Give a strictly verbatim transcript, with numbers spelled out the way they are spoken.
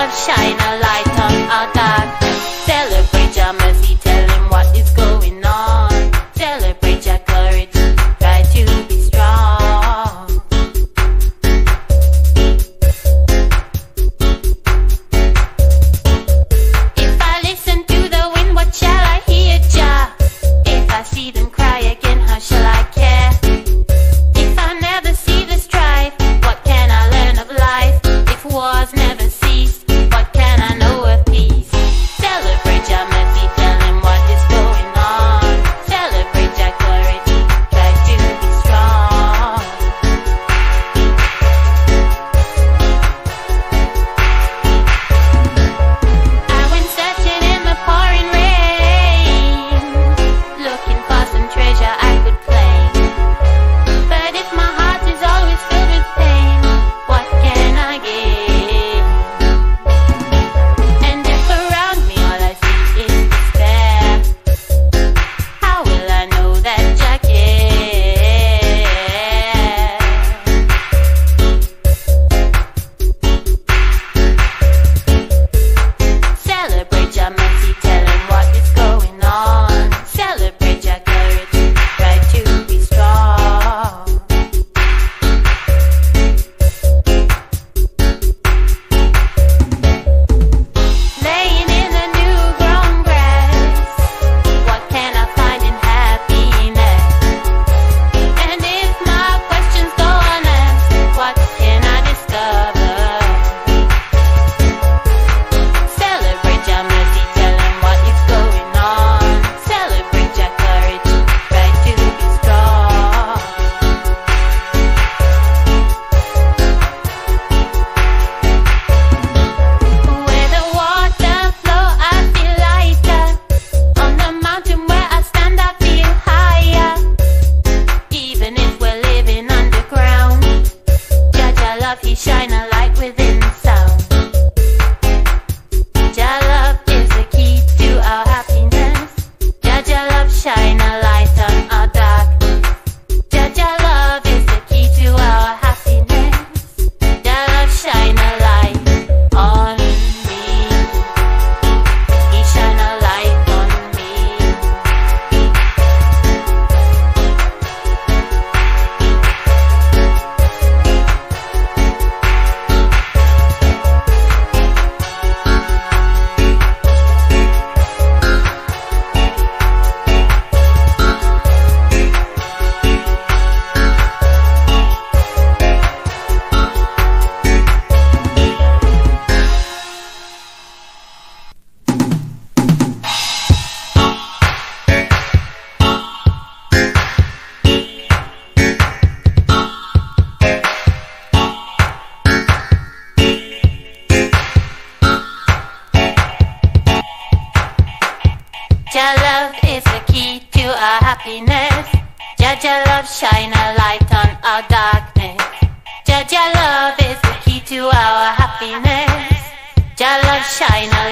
love shine a light on our dark. Celebrate your mercy, tell him what is going on. Celebrate your courage, try to be strong. If I listen to the wind, what shall I hear, Jah? If I see them cry again, how shall I care? If I never see the strife, what can I learn of life? If wars never cease, what can I know of peace? Celebrate your mercy, tell him what is going on. Celebrate your courage, try to be strong. I went searching in the pouring rain, looking for some treasure I could claim. But if my heart is always filled with pain, what can I gain? And if around me all I see is despair, how will I know that Jah cares? Celebrate your mercy, tell him what is going on. Celebrate your courage, try to be strong. Laying in the new grown grass, what can I find in happiness? And if my questions go unasked, what can I discover? Celebrate your mercy, tell him what is going on. Celebrate your courage, try to be strong. Where the water flow, I feel lighter. On the mountain where I stand, I feel higher. Even if we're living underground, Jah Jah love, He shine a light within sound. Jah love is the key to our happiness. Jah Jah love shine a light on our darkness. Jah Jah love is the key to our happiness. Jah love shine a light on me. He shine a light on me. Jah love is the key to our happiness. Jah Jah love shine a light on our darkness. Jah Jah love is the key to our happiness. Jah love shine a